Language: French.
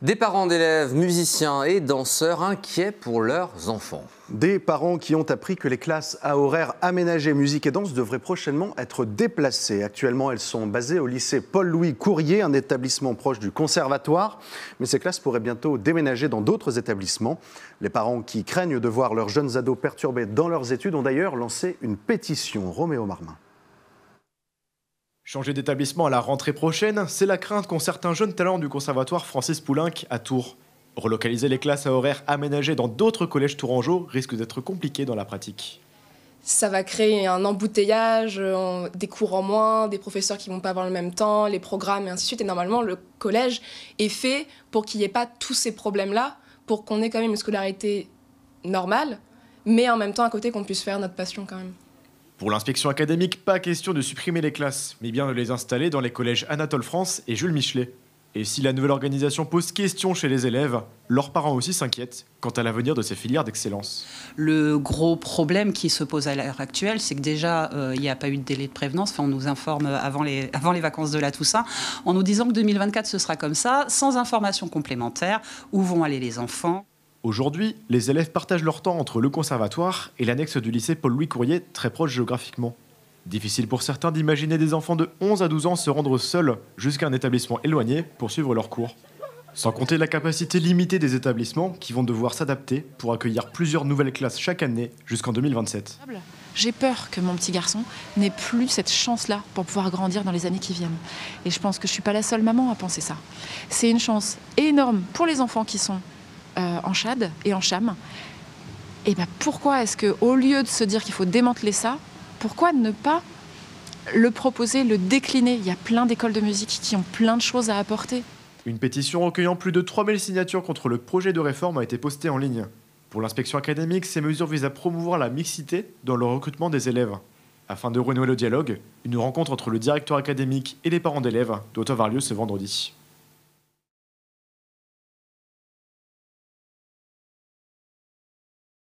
Des parents d'élèves, musiciens et danseurs inquiets pour leurs enfants. Des parents qui ont appris que les classes à horaires aménagés musique et danse devraient prochainement être déplacées. Actuellement, elles sont basées au lycée Paul-Louis Courier, un établissement proche du conservatoire. Mais ces classes pourraient bientôt déménager dans d'autres établissements. Les parents qui craignent de voir leurs jeunes ados perturbés dans leurs études ont d'ailleurs lancé une pétition. Roméo Marmin. Changer d'établissement à la rentrée prochaine, c'est la crainte qu'ont certains jeunes talents du conservatoire Francis Poulenc à Tours. Relocaliser les classes à horaires aménagés dans d'autres collèges tourangeaux risque d'être compliqué dans la pratique. Ça va créer un embouteillage, des cours en moins, des professeurs qui ne vont pas avoir le même temps, les programmes et ainsi de suite. Et normalement, le collège est fait pour qu'il n'y ait pas tous ces problèmes-là, pour qu'on ait quand même une scolarité normale, mais en même temps, à côté, qu'on puisse faire notre passion quand même. Pour l'inspection académique, pas question de supprimer les classes, mais bien de les installer dans les collèges Anatole France et Jules Michelet. Et si la nouvelle organisation pose question chez les élèves, leurs parents aussi s'inquiètent quant à l'avenir de ces filières d'excellence. Le gros problème qui se pose à l'heure actuelle, c'est que déjà, il n'y a pas eu de délai de prévenance. Enfin, on nous informe avant les vacances de la Toussaint, en nous disant que 2024, ce sera comme ça, sans information complémentaire, où vont aller les enfants. Aujourd'hui, les élèves partagent leur temps entre le conservatoire et l'annexe du lycée Paul-Louis Courier, très proche géographiquement. Difficile pour certains d'imaginer des enfants de 11 à 12 ans se rendre seuls jusqu'à un établissement éloigné pour suivre leurs cours. Sans compter la capacité limitée des établissements qui vont devoir s'adapter pour accueillir plusieurs nouvelles classes chaque année jusqu'en 2027. J'ai peur que mon petit garçon n'ait plus cette chance-là pour pouvoir grandir dans les années qui viennent. Et je pense que je ne suis pas la seule maman à penser ça. C'est une chance énorme pour les enfants qui sont en CHAD et en CHAM. Et ben pourquoi est-ce qu'au lieu de se dire qu'il faut démanteler ça, pourquoi ne pas le proposer, le décliner? Il y a plein d'écoles de musique qui ont plein de choses à apporter. Une pétition recueillant plus de 3000 signatures contre le projet de réforme a été postée en ligne. Pour l'inspection académique, ces mesures visent à promouvoir la mixité dans le recrutement des élèves. Afin de renouer le dialogue, une rencontre entre le directeur académique et les parents d'élèves doit avoir lieu ce vendredi.